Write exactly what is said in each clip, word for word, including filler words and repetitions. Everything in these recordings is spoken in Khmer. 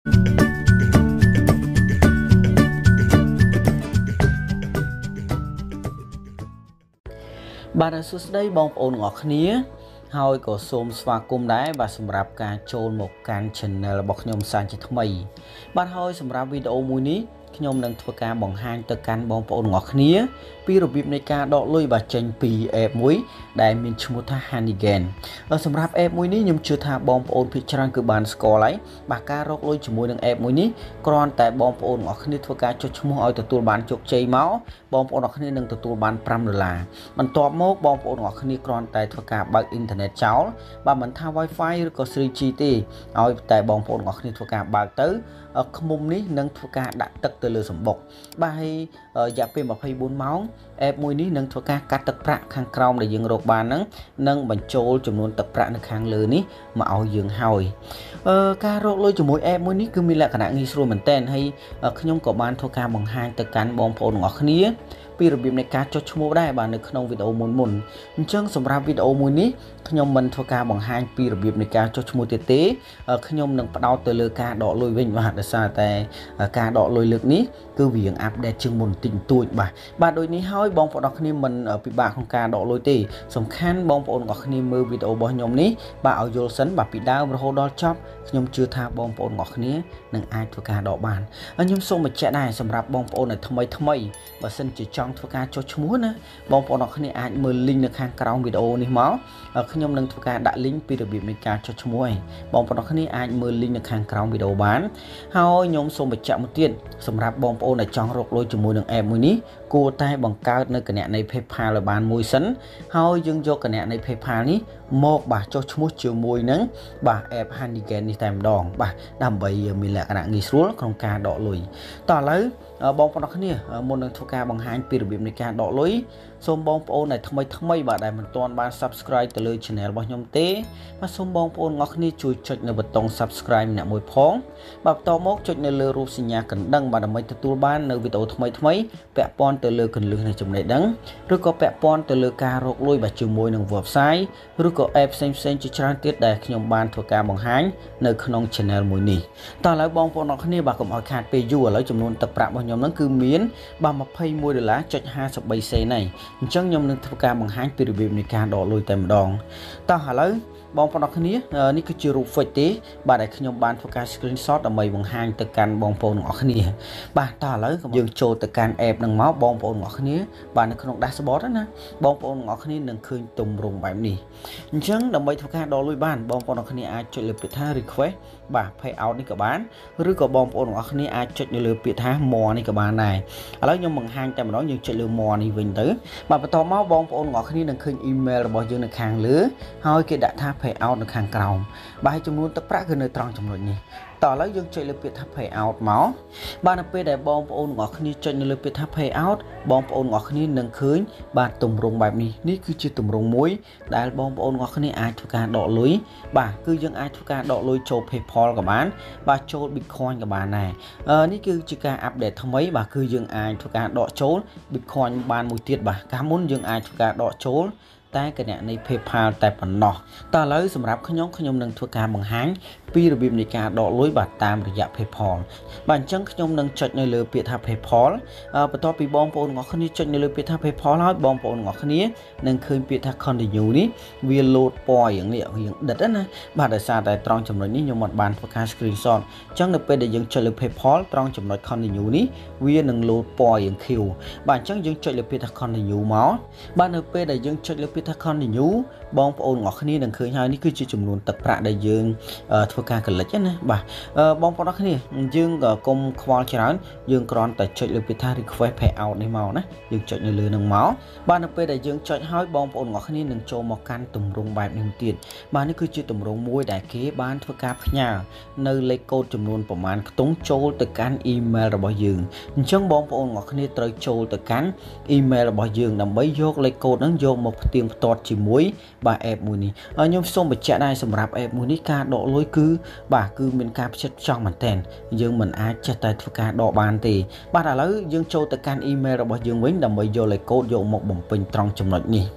Bạn sốt đây bong ôn ngọt khía hơi có xôm xóa cung đáy và xâm rạp ca chôn một can channel bọc nhôm sang chỉ thâm mây. Bạn hơi xâm rạp video mùi ní nhôm nâng thua ca bằng hai tờ can bong ôn ngọt khía vì rồi bịp này ca đọ lôi và chanh pì ép muối đại mình chung tha hanigen ở xâm rạp ép muối ní nhôm chưa tha bong ôn phía trang cứ bàn score lấy bà ca rốc lôi chung muối nâng ép muối ní còn tại bong ôn ngọt khía thua ca cho chung muối từ bàn chụp chay máu bong ôn ngọt khía nâng từ bàn năm đô la mình tọa mốc bong ôn ngọt khía còn tại thua ca bằng internet cháu bà mình tha wifi có three G T ở tại bong ôn ngọt khía thua ca bằng tới ở mông ní nâng thua ca đã tất từ lừa sầm bọc ba hay giả phê mà hay bốn máu ép mùi ní nâng thua ca cắt tập rạ khang còng để dừng rột bàn nâng nâng bánh trôi chùm luôn tập rạ nâng khang lừa ní mà áo dừng hồi ca rột lôi chùm mùi ép mùi ní cứ mi là khả năng nghi sưu mình tên hay khi nhông có bàn thua ca bằng hai tờ cán bóng phồn ngọt khía vì rồi này cá cho chung mô đai bà được không video muốn muốn chân xong ra video mùi ní khi nhông mình thua ca bằng hai vì rồi này cá cho chung mô tiết tế khi nhông nâng bắt đầu từ lừa ca đỏ lôi vinh và hạt xa tại ca đỏ lôi lực ní cứ việc update chương môn tình tuổi bà bà đôi ní hỏi bóng phổ đọc khi mình ở bị bà không ca đỏ lôi tì xong khăn bóng phổ ngọt khi mơ video bỏ nhóm ní bà ở vô sấn bà bị đau và hô đo chóp nhông chưa tha bóng phổ ngọt khi nâng ai thua ca đỏ bàn nhông xong mà chạy này xong rạp bóng phổ này thâm mây thâm mây và sân chỉ trong thua ca cho chú muốn bóng phổ ngọt khi ai mơ link được hàng cao video ní máu khi nhông nâng thua ca đã link vì được bị mình ca cho chú muốn bóng phổ ngọt khi ai mơ link được hàng cao video bán hỏi nhông xong mà chạy một tiền xong rạp bóng phổ này trong rộng lôi cho mùi đường em mùi ní cô tay bằng cao nơi cái nẹ này PayPal là bán mùi sấn hơi dưng vô cái nẹ này PayPal ní một bà cho chú chiều mùi nắng bà ép hanigen đi tèm đòn bà đàm bầy mình là cái nạ nghi xuống không ca đỏ lùi tỏ lấy bóng phổ đó nè một lần thua ca bằng hai pi được này ca đỏ lối xôm bóng phổ này thâm mấy thâm mấy bà đại mình toàn ban subscribe từ lời channel bao nhiêu tế mà xôm bóng phổ ngọc ni chui chọn nơi bật tông subscribe nè mùi phóng bà to mốc chọn nơi lừa rụp sinh nhà cần đăng bà đầm mấy từ tool ban nơi video thâm mấy thâm mấy vẽ pon từ lừa cần lừa này chụp này đắng rồi có vẽ pon từ lừa ca rộp lôi bà chiều môi nâng vợp sai rồi có app xem xem chỉ trang tiết đại nhom ban thua ca bằng hai nơi khung channel mùi nỉ tao lấy bóng phổ ngọc ni bà cũng hỏi khát pe du ở lấy chụp luôn tập rạp bao nhiêu nó cứ miến bà mà pay mua được lá chọn hai sập bay xe này chẳng nhom nâng thua ca bằng hai từ việc này ca đỏ lôi tèm đòn tao hả lấy bóng phổ ngọc ni ní cứ chưa rụp phơi tế bà đại nhom ban thua ca screenshot ở mày bằng hai từ can bóng phổ ngọc ni bà tao lấy dương trôi từ can ép nâng máu bóng phổ ngọc ni bà nó không dashboard đó nè bóng phổ ngọc ni nâng khơi tùng rùng bài nỉ chẳng đầm mày thua ca đỏ lôi ban bóng phổ ngọc ni ai chọn lựa tha request bà pay out ní cả bán rồi có bóng phổ ngọc ni ai chọn lựa tha mò ní cả bán này ở đó nhưng bằng hai trăm đó nhưng chọn lựa mò ní vinh tới bà bắt đầu máu bóng phổ ngọc ni nâng khơi email bỏ dương được hàng lứa hơi cái đã tha pay out được hàng cầu bà hay trong luôn tập ra gần nơi tròn trong nội nhỉ tỏ lấy dương chơi lựa tháp pay out máu bà nạp để bóng phổ ngọc ni chọn lựa tháp pay out bóng phổ ngọc ni nâng khơi bà tùng rung bài ní ní cứ chưa tùng rung muối đại bóng phổ ngọc ni ai thua ca đỏ lưới bà cứ dương ai thua ca đỏ lưới cho PayPal cả bán bà cho Bitcoin cả bà này ní cứ chỉ ca update thông mấy bà cứ dương ai thua ca đỏ trốn Bitcoin ban mùi tiết bà cá muốn dương ai thua ca đỏ trốn tay cái này này PayPal tại phần nọ ta lấy sầm rạp khơi nhông khơi nhông nâng thua ca bằng háng pi rồi bìm này ca đọ lối bạt tam rồi dạ PayPal bản chân khơi nhông nâng chọn nơi lừa biệt tháp PayPal bắt đầu bị bom phun ngõ khơi chọn nơi lừa biệt tháp PayPal nói bom phun ngõ khơi nâng khơi biệt tháp continue ní vi load pointอย่างเนี่ยอย่างดัดนะบาดซาแต่ตรองจำนวนนี้ยมหมดบานพวกการสกรีนช็อตจังเนเปได้ยังชอยลเพย์พอลตรองจำนวนคอนดิยูนี้วีหนึ่งโหลดปอยอย่างคิวบานจังยังชอยลเพย์ทักคอนดิยูมั้งบานเนเปได้ยังชอยลเพย์ทักคอนดิยูบองโอนงอกนี้หนึ่งคืนให้นี่คือจำนวนตับประได้ยังทั่วการกันเลยนะบ่าบองปอนนี้ยังกรมควอลชานยังกรอนแต่ชอยลเพย์ทักรีเควสเพย์เอาในเมานะยังชอยในเรือหนึ่งเมาบานเนเปได้ยังชอยให้บองโอนงอกนี้หนึ่งโจมกันตุ่มรงแบบหนึ่งตีนบ้านนี้คือจุดตุ่มรงมวยได้เก็บบ้านทั่วการพญาในเลขโค้ดจำนวนประมาณต้องโจลแต่การอีเมลระบายยืงช่างบองโอนงอกนี้ตรอยโจลแต่การอีเมลระบายยืงนำไปโยกเลขโค้ดนั้นโยกมาเตรียมตอดจีมวยบ่าแอบมูนี่ยมส้มไปแจกได้สำหรับแอบมูนี่การดอกลอยคือบ่าคือเป็นการพิจารณาเหมือนแทนยังเหมือนอาจจะแต่ทั่วการดอกบานตีบ้านอะไรยังโจลแต่การอีเมลระบายยืงวิ่งนำไปโยกเลขโค้ดโยกมาบ่มเป็นตรองจำนวนนี้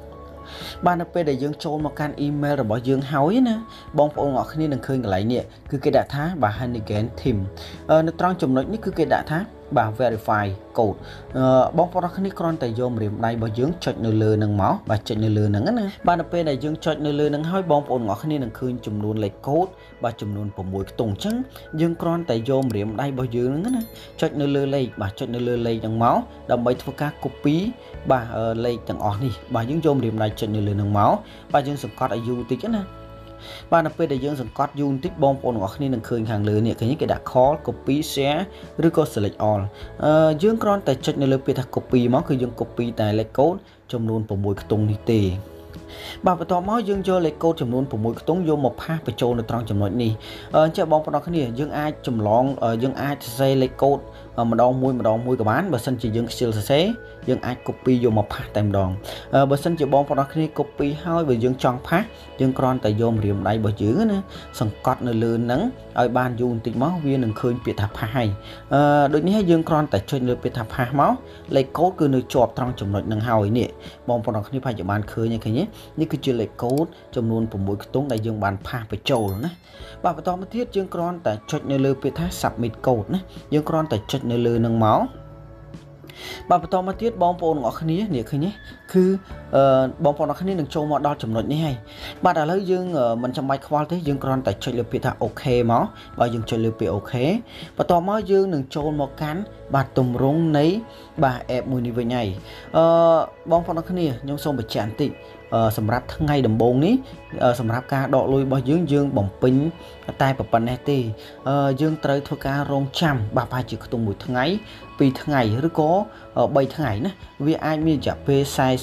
banពេលដែលយើងចូលមកកាន់ email របស់យើងហើយណាបងប្អូនអ្នកគ្នានឹងឃើញកន្លែងនេះគឺគេដាក់ថាបាទ Hanigan Team នៅត្រង់ចំណុចនេះគឺគេដាក់ថាបាទ verify code បងប្អូនអ្នកគ្នាគ្រាន់តែយកម្រាមដៃរបស់យើងចុចនៅលើនឹងមកបាទចុចនៅលើនឹងណាបាទពេលដែលយើងចុចនៅលើនឹងហើយបងប្អូនអ្នកគ្នានឹងឃើញចំនួនលេខកូដបាទចំនួន6ខ្ទង់អញ្ចឹងយើងគ្រាន់តែយកម្រាមដៃរបស់យើងហ្នឹងណាចុចនៅលើលេខបាទចុចនៅលើលេខហ្នឹងមកដើម្បីធ្វើការ copy បាទលេខទាំងអស់នេះបាទយើងយកម្រាមដៃចុចនៅលើនឹងមកបាទយើងសង្កត់ឲ្យយូរតិចណាបាទនៅពេលដែលយើងសង្កត់យូរបន្តិចបងប្អូនទាំងអស់គ្នានឹងឃើញខាងលើនេះឃើញគេដាក់ call copy share ឬក៏ select all អឺយើងគ្រាន់តែចុចនៅលើពាក្យថា copy មកគឺយើង copy តែលេខកូដចំនួន6ខ្ទង់នេះទេបាទបន្ទាប់មកយើងយកលេខកូដចំនួន6ខ្ទង់យកមកផាសបញ្ចូលនៅត្រង់ចំណុចនេះអញ្ចឹងបងប្អូនគ្នាយើងអាចចម្លងយើងអាចសរសេរលេខកូដម្ដងមួយម្ដងមួយក៏បានបើសិនជាយើងខ្ជិលសរសេរយើងអាច copy យកមកផាសតែម្ដងបើសិនជាបងប្អូនគ្នា copy ហើយបើយើងចង់ផាសយើងគ្រាន់តែយកម្រាមដៃរបស់យើងណាសង្កត់នៅលើហ្នឹងឲ្យបានយូរបន្តិចមកវានឹងឃើញពាក្យថាផាសហើយអឺដូចនេះយើងគ្រាន់តែចុចលើពាក្យថាផាសមកលេខកូដគឺនៅជាប់ត្រង់ចំណុចហ្នឹងហើយនេះបងប្អូនគ្នាប្រហែលជាបានឃើញហើយឃើញទេនេះគឺជាលេខកូដចំនួន6ខ្ទង់ដែលយើងបានផាសបញ្ចូលណាបាទបន្តមកទៀតយើងគ្រាន់តែចុចនៅលើពាក្យថា submit code ណាយើងគ្រាន់តែចុចនៅលើនឹងមកបាទបន្តមកទៀតបងប្អូនទាំងអស់គ្នានេះឃើញទេគឺអឺបងប្អូនទាំងអស់គ្នានឹងចូលមកដល់ចំណុចនេះហើយបាទឥឡូវយើងមិនចាំបាច់ខ្វល់ទេយើងគ្រាន់តែចុចលើពាក្យថា OK មកបាទយើងចុចលើពាក្យ OK បន្ទាប់មកយើងនឹងចូលមកកាន់បាទទម្រង់នៃបាទ app មួយនេះវិញហើយអឺបងប្អូនទាំងអស់គ្នាខ្ញុំសូមបញ្ជាក់បន្តិចសម្រាប់ថ្ងៃដំបូងនេះសម្រាប់ការដកលុយរបស់យើងយើងបំពេញតែប៉ុណ្ណេះទេយើងត្រូវធ្វើការរងចាំបាទប្រហែលជាខ្ទង់មួយថ្ងៃពីរថ្ងៃឬក៏បីថ្ងៃណាវាអាចមានរយៈពេល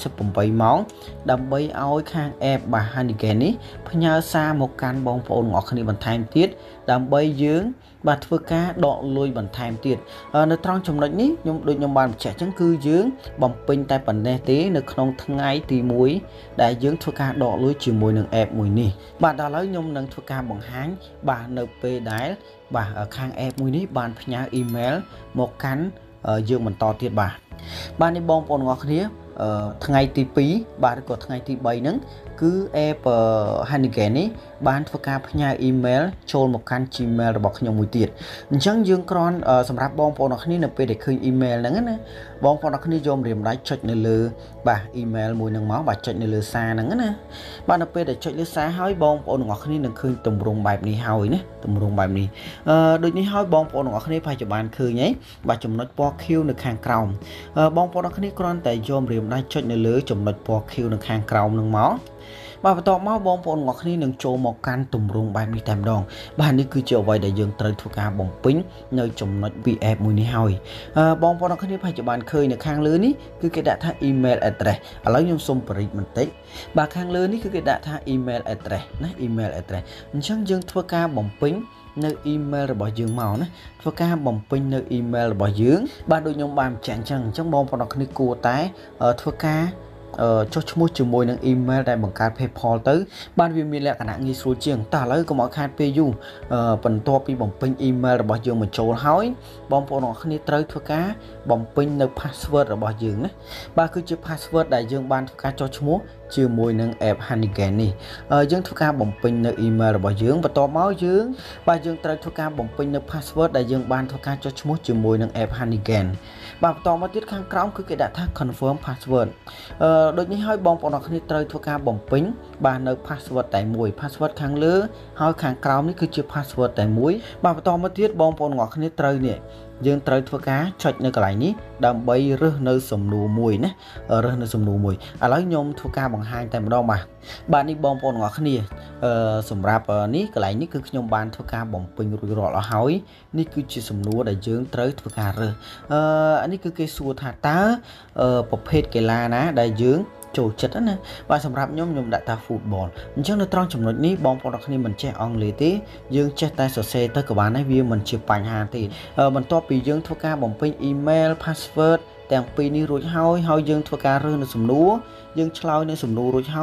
48ម៉ោងដើម្បីឲ្យខាង app បាទ Hanigan នេះផ្ញើសារមកកាន់បងប្អូនទាំងអស់គ្នាបន្ថែមទៀតដើម្បីយើងបាទធ្វើការដកលុយបន្ថែមទៀតនៅត្រង់ចំណុចនេះខ្ញុំដូចខ្ញុំបានបញ្ជាក់អញ្ចឹងគឺយើងបំពេញតែប៉ុណ្ណេះទេនៅក្នុងថ្ងៃទីមួយដែលយើងធ្វើការដកលុយជាមួយនឹង app មួយនេះបាទដល់ឥឡូវខ្ញុំនឹងធ្វើការបង្ហាញបាទនៅពេលដែលបាទខាង app មួយនេះបានផ្ញើ email មកកាន់យើងបន្តទៀតបាទបាទនេះបងប្អូនទាំងអស់គ្នាថ្ងៃទីពីរបាទឬក៏ថ្ងៃទីបីហ្នឹងគឺ app Hanigan នេះបានធ្វើការផ្ញើ email ចូលមកកាន់ Gmail របស់ខ្ញុំមួយទៀតអញ្ចឹងយើងគ្រាន់សម្រាប់បងប្អូនទាំងគ្នានៅពេលដែលឃើញ email ហ្នឹងណាបងប្អូនទាំងគ្នាយកម្រាមដៃចុចនៅលើបាទ email មួយហ្នឹងមកបាទចុចនៅលើសារហ្នឹងណាបាទនៅពេលដែលចុចលើសារហើយបងប្អូនទាំងគ្នានឹងឃើញទម្រង់បែបនេះហើយណាទម្រង់បែបនេះអឺដូចនេះហើយបងប្អូនទាំងគ្នាប្រហែលជាបានឃើញហើយបាទចំណុចពណ៌ខៀវនៅខាងក្រោមបងប្អូនទាំងគ្នាគ្រាន់តែយកម្រាមដៃចុចនៅលើចំណុចពណ៌ខៀវនៅខាងក្រោមហ្នឹងមកបាទបន្ទាប់មកបងប្អូនទាំងគ្នានឹងចូលមកកាន់ទម្រង់បែបនេះតែម្ដងបាទនេះគឺជាអ្វីដែលយើងត្រូវធ្វើការបំពេញនៅចំណុច វី អេฟ មួយនេះហើយបងប្អូនទាំងគ្នាប្រហែលជាបានឃើញនៅខាងលើនេះគឺគេដាក់ថា email address ឥឡូវខ្ញុំសូមបរិយាបន្តិចបាទខាងលើនេះគឺគេដាក់ថា email address ណា email address អញ្ចឹងយើងធ្វើការបំពេញនៅ email របស់យើងមកណាធ្វើការបំពេញនៅ email របស់យើងបាទដូចខ្ញុំបានបញ្ជាក់អញ្ចឹងអញ្ចឹងបងប្អូនទាំងគ្នាគួរតែធ្វើការចុះឈ្មោះជាមួយនឹង email ដែលបង្កើត PayPal ទៅបាទវាមានលក្ខណៈងាយស្រួលជាងតែឥឡូវកុំឲ្យខាតពេលយូរបន្ទាប់ពីបំពេញ email របស់យើងបញ្ចូលហើយបងប្អូនទាំងគ្នាត្រូវធ្វើការបំពេញនៅ password របស់យើងណាបាទគឺជា password ដែលយើងបានធ្វើការចុះឈ្មោះជាមួយនឹង app Hanigan នេះយើងធ្វើការបំពេញនៅ email របស់យើងបន្ទាប់មកយើងបាទយើងត្រូវធ្វើការបំពេញនៅ password ដែលយើងបានធ្វើការចុះឈ្មោះជាមួយនឹង app Hanigan បាទបន្តមកទៀតខាងក្រោមគឺគេដាក់ថា confirm password អឺដូចនេះហើយបងប្អូនអរគ្នាត្រូវធ្វើការបំពេញបាទនៅ password តែមួយ password ខាងលើហើយខាងក្រោមនេះគឺជា password តែមួយបាទបន្តមកទៀតបងប្អូនអរគ្នាត្រូវនេះយើងត្រូវធ្វើការចុចនៅកន្លែងនេះដើម្បីរើសនៅសំណួរមួយណារើសនៅសំណួរមួយឥឡូវខ្ញុំធ្វើការបង្ហាញតែម្ដងបាទបាទនេះបងប្អូនទាំងអស់គ្នាអឺសម្រាប់នេះកន្លែងនេះគឺខ្ញុំបានធ្វើការបំពេញរួចរាល់អស់ហើយនេះគឺជាសំណួរដែលយើងត្រូវធ្វើការរើសអឺនេះគឺគេសួរថាតើប្រភេទកីឡាណាដែលយើងចូលចិត្តណាបាទសម្រាប់ខ្ញុំខ្ញុំដាក់ថា football អញ្ចឹងនៅត្រង់ចំណុចនេះបងប្អូនទាំងគ្នាមិនចេះអង់គ្លេសទេយើងចេះតែសរសេរទៅក៏បានដែរវាមិនជាបញ្ហាទេបន្ទាប់ពីយើងធ្វើការបំពេញ email password ទាំងពីរនេះរួចហើយហើយយើងធ្វើការរើសនៅសំណួរយើងឆ្លើយនៅសំណួររួចហើយ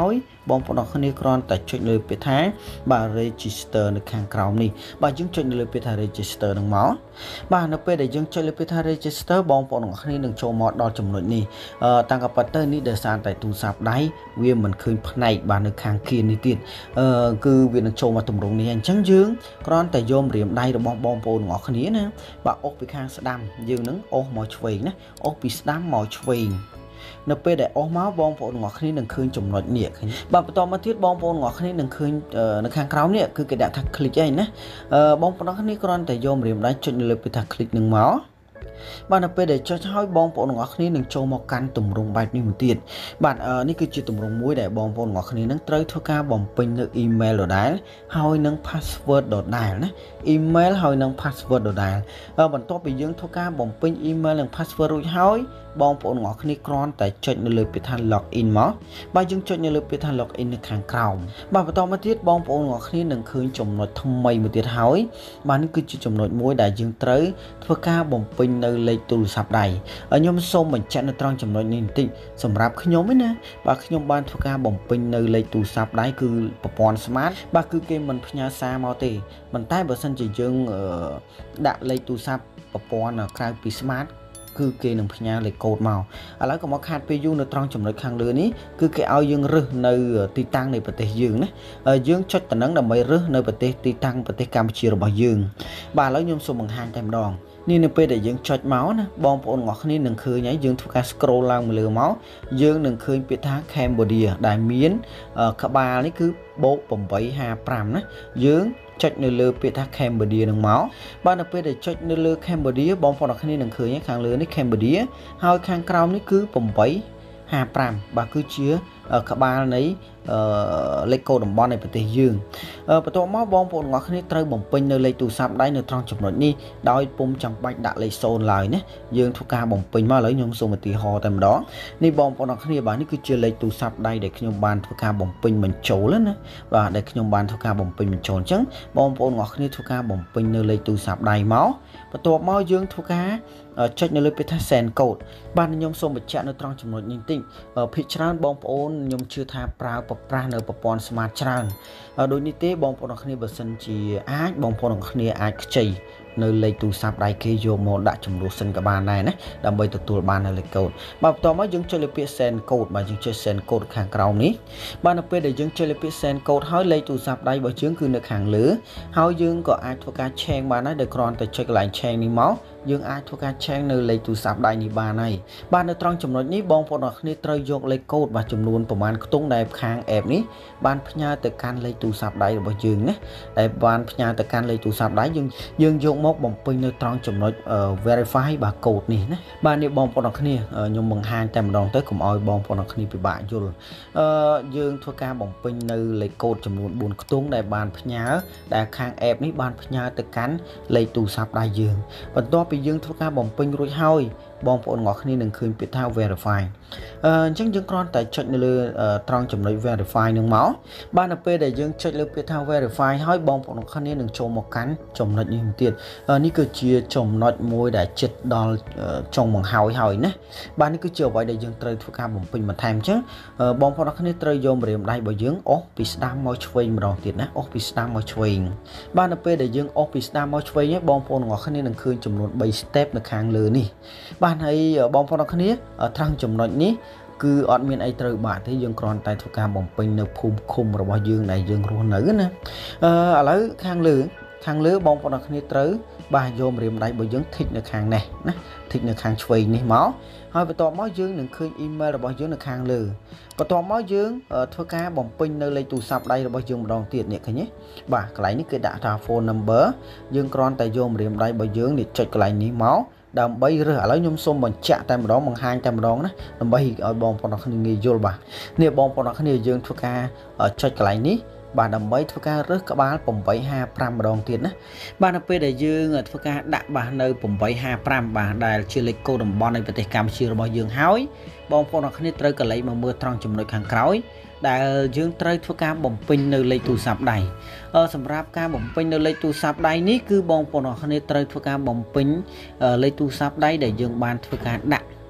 បងប្អូនអរគ្នាគ្រាន់តែចុចលើពាក្យថាបាទ register នៅខាងក្រោមនេះបាទយើងចុចលើពាក្យថា register នឹងមកបាទនៅពេលដែលយើងចុចលើពាក្យថា register បងប្អូនអរគ្នានឹងចូលមកដល់ចំណុចនេះអឺតាំងពីទៅនេះដោយសារតែទូរស័ព្ទដៃវាមិនឃើញផ្នែកបាទនៅខាងគៀននេះទៀតអឺគឺវានឹងចូលមកទម្រង់នេះអញ្ចឹងយើងគ្រាន់តែយកម្រាមដៃរបស់បងប្អូនទាំងអស់គ្នាណាបាទអុសពីខាងស្ដាំយើងនឹងអុសមកឆ្វេងណាអុសពីស្ដាំមកឆ្វេងនៅពេលដែលអស់មកបងប្អូនទាំងអស់គ្នានឹងឃើញចំណុចនេះបាទបន្តមកទៀតបងប្អូនទាំងអស់គ្នានឹងឃើញនៅខាងក្រោមនេះគឺគេដាក់ថា click អីណាបងប្អូនទាំងអស់គ្នាគ្រាន់តែយកម្រាមដៃចុចលើពាក្យថា click នឹងមកបាទនៅពេលដែលចុចហើយបងប្អូនទាំងអស់គ្នានឹងចូលមកកាន់ទម្រង់បែបនេះមួយទៀតបាទនេះគឺជាទម្រង់មួយដែលបងប្អូនទាំងអស់គ្នានឹងត្រូវធ្វើការបំពេញនៅ email ដដែលហើយនឹង password ដដែលណា email ហើយនឹង password ដដែលបន្ទាប់ពីយើងធ្វើការបំពេញ email និង password រួចហើយបងប្អូនទាំងអស់គ្នាគ្រាន់តែចុចនៅលើពាក្យថា login មកបាទយើងចុចនៅលើពាក្យថា login នៅខាងក្រោមបាទបន្តមកទៀតបងប្អូនទាំងអស់គ្នានឹងឃើញចំណុចថ្មីមួយទៀតហើយបាទនេះគឺជាចំណុចមួយដែលយើងត្រូវធ្វើការបំពេញនៅលេខទូរស័ព្ទដៃខ្ញុំសូមបញ្ជាក់នៅត្រង់ចំណុចនេះបន្តិចសម្រាប់ខ្ញុំឯណាបាទខ្ញុំបានធ្វើការបំពេញនៅលេខទូរស័ព្ទដៃគឺប្រព័ន្ធ smart បាទគឺគេមិនផ្ញើសារមកទេប៉ុន្តែបើសិនជាយើងដាក់លេខទូរស័ព្ទប្រព័ន្ធក្រៅពី smartគឺគេនឹងផ្ញើលេខកូដមកឥឡូវក៏មកខាតពេលយូរនៅត្រង់ចំណុចខាងលើនេះគឺគេឲ្យយើងរើសនៅទីតាំងនៃប្រទេសយើងណាយើងចុចតំណឹងដើម្បីរើសនៅប្រទេសទីតាំងប្រទេសកម្ពុជារបស់យើងបាទឥឡូវខ្ញុំសូមបង្ហាញតែម្ដងនេះនៅពេលដែលយើងចុចមកណាបងប្អូនទាំងអស់គ្នានឹងឃើញហើយយើងធ្វើការ scroll ឡើងមកលើមកយើងនឹងឃើញពាក្យថា Cambodia ដែលមានក្បាលនេះគឺបូកeight five fiveណាយើងចុចនៅលើពាក្យថា Cambodia នឹងមកបាទនៅពេលដែលចុចនៅលើ Cambodia បងប្អូនទាំងអស់គ្នានឹងឃើញខាងលើនេះ Cambodia ហើយខាងក្រោមនេះគឺeight five fiveបាទគឺជាក្បាលនៃលេខកូដតំបន់នៃប្រទេសយើងបន្ទាប់មកបងប្អូនទាំងអស់គ្នាត្រូវបំពេញនៅលេខទូរស័ព្ទដៃនៅត្រង់ចំណុចនេះដោយពុំចាំបាច់ដាក់លេខศูนย์ឡើយណាយើងធ្វើការបំពេញមកឥឡូវខ្ញុំសូមឧទាហរណ៍តែម្ដងនេះបងប្អូនទាំងអស់គ្នាបាទនេះគឺជាលេខទូរស័ព្ទដៃដែលខ្ញុំបានធ្វើការបំពេញបញ្ចូលណាបាទដែលខ្ញុំបានធ្វើការបំពេញបញ្ចូលអញ្ចឹងបងប្អូនទាំងអស់គ្នាធ្វើការបំពេញនៅលេខទូរស័ព្ទដៃមកបន្ទាប់មកយើងធ្វើការចុចនៅលើពាក្យថា send code បាទខ្ញុំសូមបញ្ជាក់នៅត្រង់ចំណុចនេះបន្តិចភាគច្រើនបងប្អូនខ្ញុំជឿថាប្រើប្រាស់នៅប្រព័ន្ធ smart ច្រើនដូចនេះទេបងប្អូនទាំងគ្នាបើសិនជាអាចបងប្អូនទាំងគ្នាអាចខ្ចីនៅលេខទូរស័ព្ទដៃគេយកមកដាក់ចំនួនសិនក៏បានដែរណាដើម្បីទទួលបាននៅលេខកូដបាទបន្តមកយើងចុចលើពាក្យ send code បាទយើងចុច send code ខាងក្រោមនេះបាទនៅពេលដែលយើងចុចលើពាក្យ send code ហើយលេខទូរស័ព្ទដៃរបស់យើងគឺនៅខាងលើហើយយើងក៏អាចធ្វើការឆេងបានដែរដោយគ្រាន់តែចុចកន្លែងឆេងនេះមកយើងអាចធ្វើការឆេងនៅលេខទូរស័ព្ទដៃនេះបានហើយបាទនៅត្រង់ចំណុចនេះបងប្អូនទាំងគ្នាត្រូវយកលេខកូដបាទចំនួនប្រមាណខ្ទង់ដែលខាង app នេះបានផ្ញើទៅកាន់លេខទូរស័ព្ទដៃរបស់យើងណាដែលបានផ្ញើទៅកាន់លេខទូរស័ព្ទដៃយើងយើងយកមកបំពេញនៅត្រង់ចំណុច verify បាទកូដនេះណាបាទនេះបងប្អូនទាំងគ្នាខ្ញុំបង្ហាញតែម្ដងទៅកុំឲ្យបងប្អូនទាំងគ្នាពិបាកយល់អឺយើងធ្វើការបំពេញនៅលេខកូដចំនួនfourខ្ទង់ដែលបានផ្ញើដែលខាង app នេះបានផ្ញើទៅកាន់លេខទូរស័ព្ទដៃយើងបន្ទាប់ពីយើងធ្វើការបំពេញរួចហើយបងប្អូនទាំងអស់គ្នានឹងឃើញពាក្យថា verify អឺអញ្ចឹងយើងគ្រាន់តែចុចនៅលើត្រង់ចំណុច verify នឹងមកបាទនៅពេលដែលយើងចុចលើពាក្យថា verify ហើយបងប្អូនទាំងគ្នានឹងចូលមកកាន់ចំណុចនេះមួយទៀតនេះគឺជាចំណុចមួយដែលចិត្តដល់ចុងបង្ហើយហើយណាបាទនេះគឺជាអ្វីដែលយើងត្រូវធ្វើការបំពេញបន្ថែមអញ្ចឹងបងប្អូនទាំងគ្នាត្រូវយកម្រាមដៃរបស់យើងអុសពីស្ដាំមកឆ្វេងម្ដងទៀតណាអុសពីស្ដាំមកឆ្វេងបាទនៅពេលដែលយើងអុសពីស្ដាំមកឆ្វេងហើយបងប្អូនទាំងគ្នានឹងឃើញចំនួនthree step នៅខាងលើនេះបាទហើយបងប្អូនទាំងគ្នាត្រង់ចំណុចនេះគឺអត់មានអីត្រូវបាក់ទេយើងគ្រាន់តែធ្វើការបំពេញនៅភូមិឃុំរបស់យើងដែលយើងរស់នៅណាអឺឥឡូវខាងលើខាងលើបងប្អូនទាំងគ្នាត្រូវបាទយកម្រាមដៃរបស់យើងធីកនៅខាងនេះណាធីកនៅខាងឆ្វេងនេះមកហើយបន្ទាប់មកយើងនឹងឃើញ email របស់យើងនៅខាងលើបន្ទាប់មកយើងធ្វើការបំពេញនៅលេខទូរស័ព្ទដៃរបស់យើងម្ដងទៀតនេះឃើញទេបាទកន្លែងនេះគឺដាក់ថា phone number យើងគ្រាន់តែយកម្រាមដៃរបស់យើងនេះចុចកន្លែងនេះមកដើម្បីរើសឥឡូវខ្ញុំសូមបញ្ជាក់តែម្ដងបង្ហាញតែម្ដងណាដើម្បីឲ្យបងប្អូនទាំងគ្នាងាយយល់បាទនេះបងប្អូនទាំងគ្នាយើងធ្វើការចុចកន្លែងនេះបាទដើម្បីធ្វើការរើសក្បាលeight five fiveម្ដងទៀតណាបាទនៅពេលដែលយើងធ្វើការដាក់បាទនៅeight five fiveបាទដែលជាលេខកូដតំបន់នៃប្រទេសកម្ពុជារបស់យើងហើយបងប្អូនទាំងគ្នាត្រូវកន្លែងមកមើលត្រង់ចំណុចខាងក្រោយដែលយើងត្រូវធ្វើការបំពេញនៅលេខទូរស័ព្ទដៃសម្រាប់ការបំពេញនៅលេខទូរស័ព្ទដៃនេះគឺបងប្អូនទាំងគ្នាត្រូវធ្វើការបំពេញលេខទូរស័ព្ទដៃដែលយើងបានធ្វើការដាក់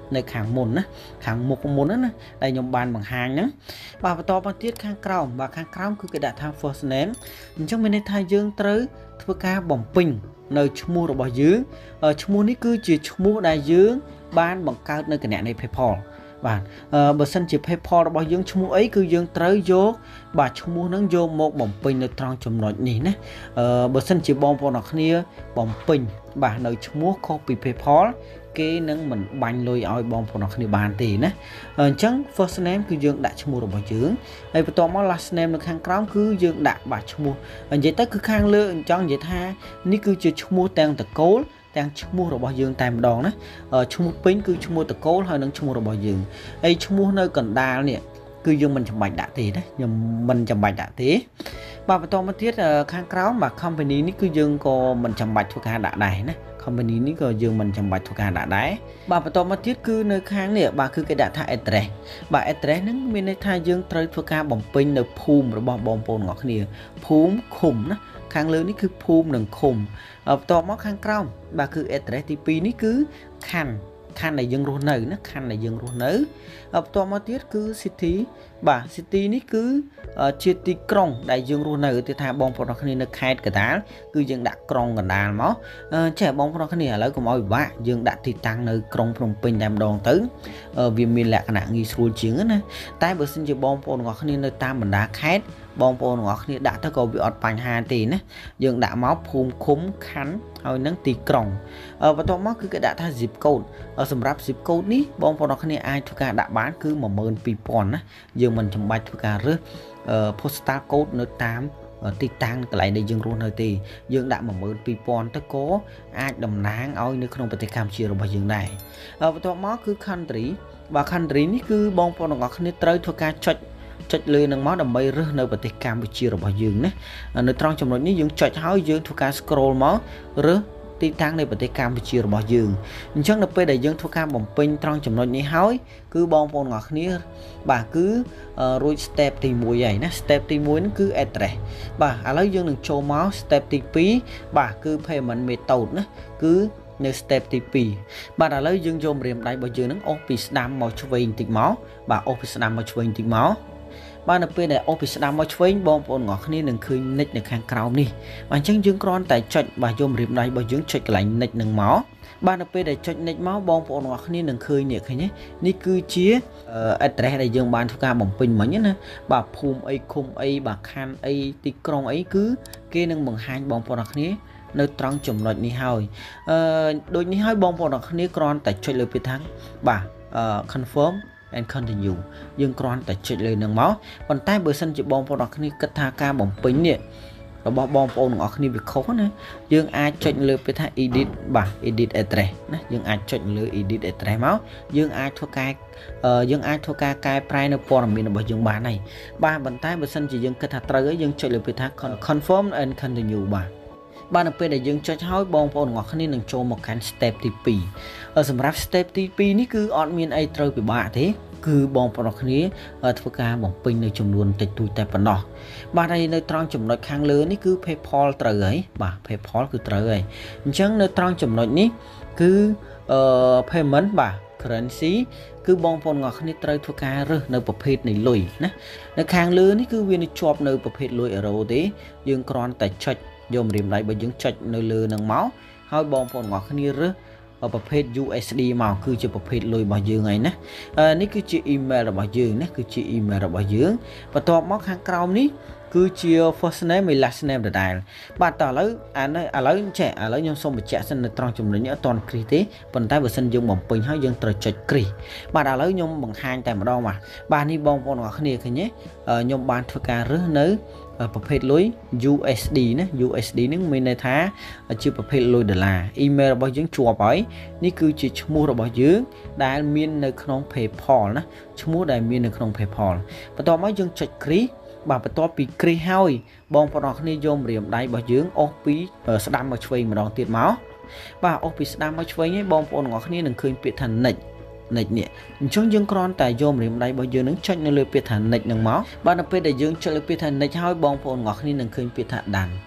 ในខាងមុនណាខាងមុខមុនណាដែលខ្ញុំបានបង្ហាញហ្នឹងបាទបន្តមកទៀតខាងក្រោមបាទខាងក្រោមគឺគេដាក់ថា first name អញ្ចឹងមានន័យថាយើងត្រូវធ្វើការបំពេញនៅឈ្មោះរបស់យើងឈ្មោះនេះគឺជាឈ្មោះដែលយើងបានបង្កើតនៅគណនី PayPal បាទបើសិនជា PayPal របស់យើងឈ្មោះអីគឺយើងត្រូវយកបាទឈ្មោះហ្នឹងយកមកបំពេញនៅត្រង់ចំណុចនេះណាបើសិនជាបងប្អូនអ្នកគ្នាបំពេញបាទនៅឈ្មោះខុសពី PayPal គេនឹងមិនបាញ់លុយឲ្យបងប្អូនអ្នកគ្នាបានទេណាអញ្ចឹង first name គឺយើងដាក់ឈ្មោះរបស់យើងហើយបន្ទាប់មក last name នៅខាងក្រោមគឺយើងដាក់បាទឈ្មោះនិយាយទៅគឺខាងលើអញ្ចឹងនិយាយថានេះគឺជាឈ្មោះទាំងតកូលទាំងឈ្មោះរបស់យើងតែម្ដងណាឈ្មោះពេញគឺឈ្មោះតកូលហើយនិងឈ្មោះរបស់យើងហើយឈ្មោះនៅកណ្ដាលនេះគឺយើងមិនចាំបាច់ដាក់ទេណាខ្ញុំមិនចាំបាច់ដាក់ទេបាទបន្តមកទៀតខាងក្រោមបាទ company នេះគឺយើងក៏មិនចាំបាច់ធ្វើការដាក់ដែរណា company នេះក៏យើងមិនចាំបាច់ធ្វើការដាក់ដែរបាទបន្តមកទៀតគឺនៅខាងនេះបាទគឺគេដាក់ថា address បាទ address ហ្នឹងមានន័យថាយើងត្រូវធ្វើការបំពេញនៅភូមិរបស់បងប្អូនទាំងអស់គ្នាភូមិឃុំណាខាងលើនេះគឺភូមិនិងឃុំបន្ទាប់មកខាងក្រោមបាទគឺ address ទីពីរនេះគឺខណ្ឌខណ្ឌដែលយើងរស់នៅណាខណ្ឌដែលយើងរស់នៅបន្ទាប់មកទៀតគឺ city បាទ city នេះគឺជាទីក្រុងដែលយើងរស់នៅគឺថាបងប្អូនគ្នានៅខេត្តកណ្ដាលគឺយើងដាក់ក្រុងកណ្ដាលមកចេះបងប្អូនគ្នាឥឡូវកុំឲ្យពិបាកយើងដាក់ទីតាំងនៅក្រុងភ្នំពេញតែម្ដងទៅវាមានលក្ខណៈងាយស្រួលជាងណាតែបើសិនជាបងប្អូនទាំងគ្នានៅតាមបណ្ដាខេត្តបងប្អូនទាំងគ្នាដាក់ទៅក៏វាអត់បញ្ហាទេណាយើងដាក់មកភូមិឃុំខណ្ឌហើយនឹងទីក្រុងបន្ទាប់មកគឺគេដាក់ថា zip code សម្រាប់ zip code នេះបងប្អូនទាំងគ្នាអាចធ្វើការដាក់បានគឺ một nghìn hai trăm ណាយើងមិនចាំបាច់ធ្វើការរើស postal code នៅតាមទីតាំងកន្លែងដែលយើងរស់នៅទេយើងដាក់ một nghìn hai trăm ទៅក៏អាចតំណាងឲ្យនៅក្នុងប្រទេសកម្ពុជារបស់យើងដែរបន្ទាប់មកគឺ country បាទ country នេះគឺបងប្អូនទាំងអស់គ្នាត្រូវធ្វើការចុចចុចលើនឹងមកដើម្បីរើសនៅប្រទេសកម្ពុជារបស់យើងណានៅត្រង់ចំណុចនេះយើងចុចហើយយើងធ្វើការ scroll មករើសទីតាំងនៃប្រទេសកម្ពុជារបស់យើងអញ្ចឹងនៅពេលដែលយើងធ្វើការបំពេញត្រង់ចំណុចនេះហើយគឺបងប្អូនទាំងអស់គ្នាបាទគឺរួច step ទីមួយហើយណា step ទីមួយហ្នឹងគឺ address បាទឥឡូវយើងនឹងចូលមក step ទីពីរបាទគឺ payment method ណាគឺនៅ step ទីពីរបាទឥឡូវយើងយកម្រាមដៃរបស់យើងនឹងអូសពីស្ដាំមកឆ្វេងបន្តិចមកបាទអូសពីស្ដាំមកឆ្វេងបន្តិចមកបាទនៅពេលដែលអូសពីស្ដាំមកឆ្វេងបងប្អូនទាំងអស់គ្នានឹងឃើញ nick នៅខាងក្រោមនេះបាទអញ្ចឹងយើងគ្រាន់តែចុចបាទយកម្រាមដៃរបស់យើងចុចកន្លែង nick នឹងមកបាទនៅពេលដែលចុច nick មកបងប្អូនទាំងអស់គ្នានឹងឃើញនេះឃើញទេនេះគឺជា address ដែលយើងបានធ្វើការបំពេញមិញណាបាទភូមិអីឃុំអីបាទខណ្ឌអីទីក្រុងអីគឺគេនឹងបង្ហាញបងប្អូនទាំងអស់គ្នានៅត្រង់ចំណុចនេះហើយអឺដូចនេះហើយបងប្អូនទាំងអស់គ្នាគ្រាន់តែចុចលើពាក្យថាបាទ confirm and continue យើងគ្រាន់តែចុចលើនឹងមកប៉ុន្តែបើសិនជាបងប្អូនទាំងអស់គ្នាគិតថាការបំពេញនេះរបស់បងប្អូនទាំងអស់គ្នាវាខុសណាយើងអាចចុចលើពាក្យថា edit បាទ edit address ណាយើងអាចចុចលើ edit address មកយើងអាចធ្វើការយើងអាចធ្វើការកែប្រែនៅព័ត៌មានរបស់យើងបានហើយបាទប៉ុន្តែបើសិនជាយើងគិតថាត្រូវហើយយើងចុចលើពាក្យថា confirm and continue បាទបាទនៅពេលដែលយើងចុចហើយបងប្អូនទាំងអស់គ្នានឹងចូលមកកាន់ step ទីពីរសម្រាប់ step ទីពីរនេះគឺអត់មានអីត្រូវពិបាកទេគឺបងប្អូនទាំងអស់គ្នាធ្វើការបំពេញនៅចំនួនតិចតួចតែប៉ុណ្ណោះបាទហើយនៅត្រង់ចំណុចខាងលើនេះគឺ PayPal ត្រូវហើយបាទ PayPal គឺត្រូវហើយអញ្ចឹងនៅត្រង់ចំណុចនេះគឺអឺ payment បាទ currency គឺបងប្អូនទាំងអស់គ្នាត្រូវធ្វើការរើសនៅប្រភេទនៃលុយណានៅខាងលើនេះគឺវាជាប់នៅប្រភេទលុយអឺរ៉ូទេយើងគ្រាន់តែចុចយកម្រាមដៃបើយើងចុចនៅលើនឹងមកហើយបងប្អូនទាំងអស់គ្នារើសប្រភេទ U S D មកគឺជាប្រភេទលុយរបស់យើងហើយណានេះគឺជា email របស់យើងណាគឺជា email របស់យើងបន្ទាប់មកខាងក្រោមនេះគឺជា first name និង last name ដដែលបាទតើឥឡូវអានេះឥឡូវចេះឥឡូវខ្ញុំសូមបញ្ជាក់សិននៅត្រង់ចំណុចនេះអត់ទាន់គ្រីសទេប៉ុន្តែបើសិនយើងបំពេញហើយយើងត្រូវចុចគ្រីសបាទឥឡូវខ្ញុំបង្ហាញតែម្ដងបាទបាទនេះបងប្អូនទាំងអស់គ្នាឃើញទេខ្ញុំបានធ្វើការរើសនៅប្រភេទលុយ U S D ណា U S D ហ្នឹងមានន័យថាជាប្រភេទលុយដុល្លារ email របស់យើងជាប់ហើយនេះគឺជាឈ្មោះរបស់យើងដែលមាននៅក្នុង PayPal ណាឈ្មោះដែលមាននៅក្នុង PayPal បន្ទាប់មកយើងចុចគ្រីសបាទបន្ទាប់ពីគ្រីសហើយបងប្អូនទាំងគ្នាយកម្រាមដៃរបស់យើងអូសពីស្ដាំមកឆ្វេងម្ដងទៀតមកបាទអូសពីស្ដាំមកឆ្វេងហើយបងប្អូនទាំងគ្នានឹងឃើញពាក្យថា next next នេះអញ្ចឹងយើងគ្រាន់តែយកម្រាមដៃរបស់យើងនឹងចុចនៅលើពាក្យថា next នឹងមកបាទនៅពេលដែលយើងចុចលើពាក្យថា next ហើយបងប្អូនទាំងគ្នានឹងឃើញពាក្យថា done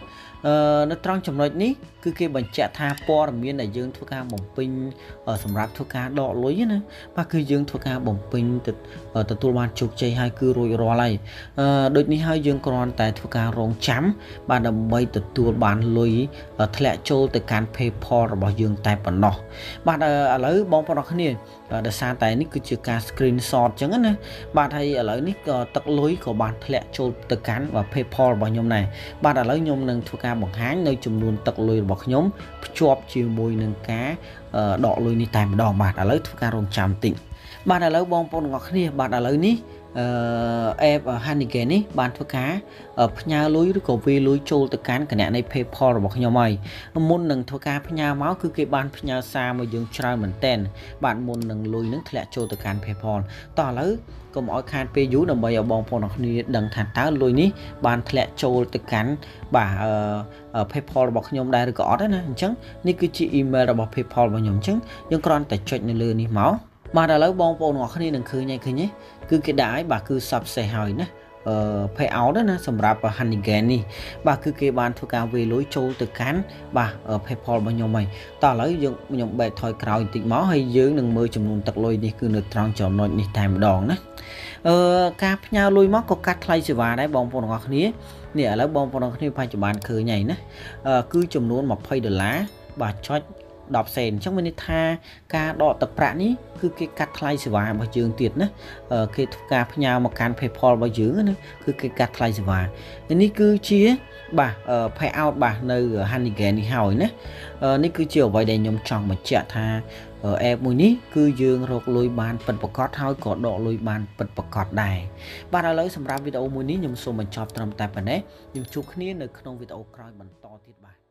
nó trongចំណុចនេះគឺគេបញ្ជាក់ថាព័ត៌មានដែលយើងធ្វើការបំពេញសម្រាប់ធ្វើការដកលុយណាបាទគឺយើងធ្វើការបំពេញទទួលបានជោគជ័យហើយគឺរួចរាល់ហើយដូចនេះហើយយើងគ្រាន់តែធ្វើការរងចាំបាទដើម្បីទទួលបានលុយធ្លាក់ចូលទៅកាន់ PayPal របស់យើងតែប៉ុណ្ណោះបាទឥឡូវបងប្អូនគ្នាដោយសារតែនេះគឺជាការ screenshot អញ្ចឹងណាបាទហើយឥឡូវនេះក៏ទឹកលុយក៏បានធ្លាក់ចូលទៅកាន់ PayPal របស់ខ្ញុំដែរបាទឥឡូវខ្ញុំនឹងធ្វើការបង្ហាញនៅចំនួនទឹកលុយរបស់ខ្ញុំភ្ជាប់ជាមួយនឹងការដកលុយនេះតែម្ដងបាទឥឡូវធ្វើការរងចាំតិចបាទឥឡូវបងប្អូនទាំងអស់គ្នាបាទឥឡូវនេះអឺ app Honeygain នេះបានធ្វើការផ្ញើលុយឬក៏វាលុយចូលទៅកាន់គណនី PayPal របស់ខ្ញុំហើយមុននឹងធ្វើការផ្ញើមកគឺគេបានផ្ញើសារមកយើងច្រើនមែនតើបាទមុននឹងលុយនឹងធ្លាក់ចូលទៅកាន់ PayPal តោះឥឡូវកុំឲ្យខាតពេលយូរដើម្បីឲ្យបងប្អូនទាំងគ្នាដឹងថាតើលុយនេះបានធ្លាក់ចូលទៅកាន់បាទអឺ PayPal របស់ខ្ញុំដែរឬក៏អត់ណាអញ្ចឹងនេះគឺជា email របស់ PayPal របស់ខ្ញុំអញ្ចឹងយើងគ្រាន់តែចុចនៅលើនេះមកបាទឥឡូវបងប្អូនទាំងអស់គ្នានឹងឃើញហើយឃើញទេគឺគេដាក់ឲ្យបាទគឺ subset ហើយណាអឺ payout ណាសម្រាប់ Honeygain នេះបាទគឺគេបានធ្វើការវាយលុយចូលទៅកាន់បាទ PayPal របស់ខ្ញុំហើយតោះឥឡូវយើងខ្ញុំបែកថយក្រោយបន្តិចមកហើយយើងនឹងមើលចំនួនទឹកលុយនេះគឺនៅត្រង់ចំណុចនេះតែម្ដងណាអឺការផ្ញើលុយមកក៏កាត់ថ្លៃសេវាដែរបងប្អូនទាំងអស់គ្នានេះឥឡូវបងប្អូនទាំងអស់គ្នាបច្ចុប្បន្នឃើញហើយណាគឺចំនួន20ដុល្លារបាទចុច10សេនអញ្ចឹងមានន័យថាការដកទឹកប្រាក់នេះគឺគេកាត់ថ្លៃសេវារបស់យើងទៀតណាគេធ្វើការផ្ញើមកកាន់ PayPal របស់យើងណាគឺគេកាត់ថ្លៃសេវានេះគឺជាបាទ payout បាទនៅ Honeygain នេះហើយណានេះគឺជាអ្វីដែលខ្ញុំចង់បញ្ជាក់ថា app មួយនេះគឺយើងរកលុយបានពិតប្រាកដហើយក៏ដកលុយបានពិតប្រាកដដែរបាទឥឡូវសម្រាប់វីដេអូមួយនេះខ្ញុំសូមបញ្ចប់ត្រឹមតែប៉ុណ្ណេះយើងជួបគ្នានៅក្នុងវីដេអូក្រោយបន្តទៀតបាទ